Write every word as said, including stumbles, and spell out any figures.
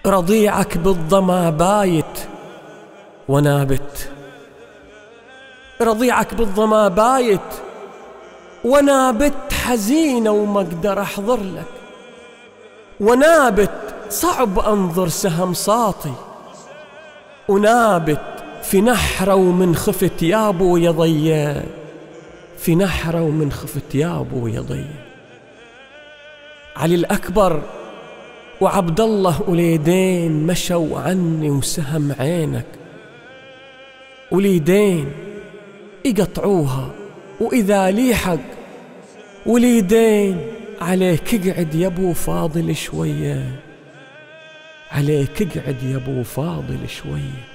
رضيعك بالظما بايت ونابت، رضيعك بالظما بايت ونابت حزينة وما اقدر احضر لك، ونابت صعب انظر سهم ساطي، ونابت في نحره ومن خفت يابو يا ضيّ، في نحره ومن خفت يابو يا ضيّ. علي الأكبر وعبد الله وليدين مشوا عني وسهم عينك، وليدين يقطعوها وإذا لي حق، وليدين عليك اقعد يا ابو فاضل شوية، عليك اقعد يا ابو فاضل شوية.